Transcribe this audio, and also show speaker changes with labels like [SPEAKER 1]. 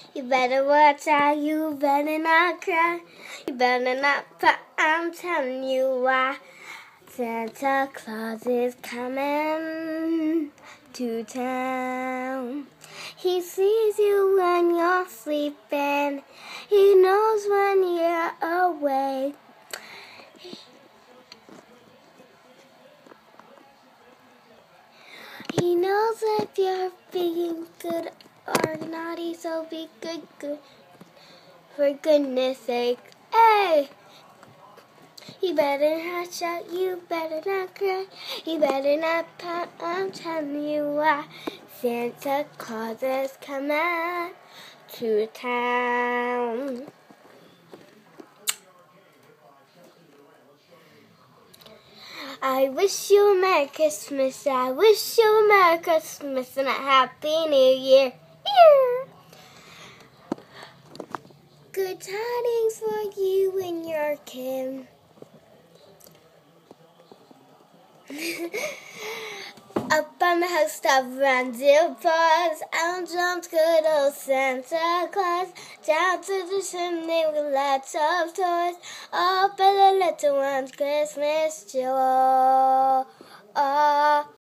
[SPEAKER 1] You better watch out, you better not cry. You better not cry, I'm telling you why. Santa Claus is coming to town. He sees you when you're sleeping. He knows when you're awake. He knows if you're being good or naughty, so be good, for goodness sake. Hey! You better not shout, you better not cry, you better not pout, I'm telling you why. Santa Claus is coming to town. I wish you a Merry Christmas, I wish you a Merry Christmas and a Happy New Year. Good tidings for you and your kin. Up on the house-top reindeer paws, out jumps good old Santa Claus. Down to the chimney with lots of toys, all for the little ones' Christmas joy.